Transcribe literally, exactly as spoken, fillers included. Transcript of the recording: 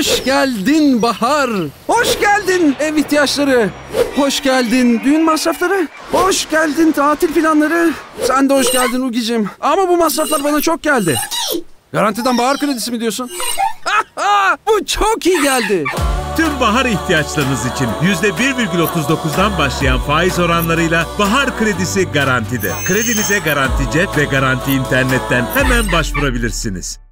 Hoş geldin Bahar. Hoş geldin ev ihtiyaçları. Hoş geldin düğün masrafları. Hoş geldin tatil planları. Sen de hoş geldin Ugicim. Ama bu masraflar bana çok geldi. Garantiden bahar kredisi mi diyorsun? Bu çok iyi geldi. Tüm bahar ihtiyaçlarınız için yüzde bir virgül otuz dokuzdan başlayan faiz oranlarıyla bahar kredisi garantide. Kredinize Garanti Cep ve Garanti İnternet'ten hemen başvurabilirsiniz.